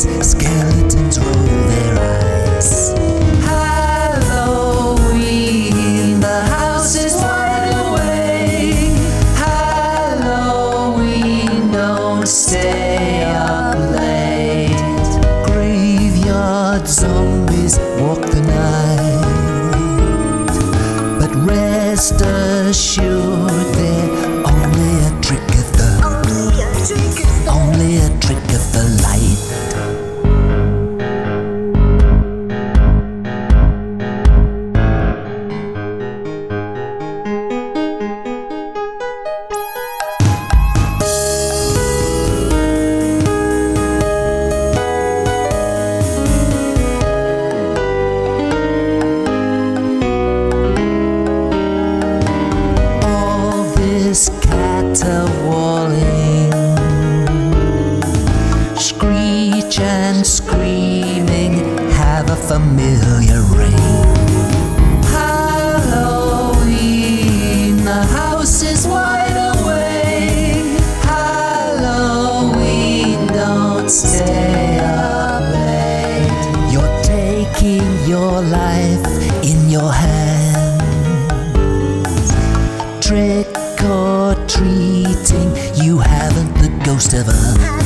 as skeletons roll their eyes. Halloween, the house is wide awake. Halloween, don't stay up late. Graveyard zombies walk the night, but rest assured they're only a trick of the light. All this caterwauling, Screech and screaming have a familiar ring. Halloween, the house is wide awake. Halloween, don't stay up late. You're taking your life in your hands, trick or treating, you haven't the ghost of a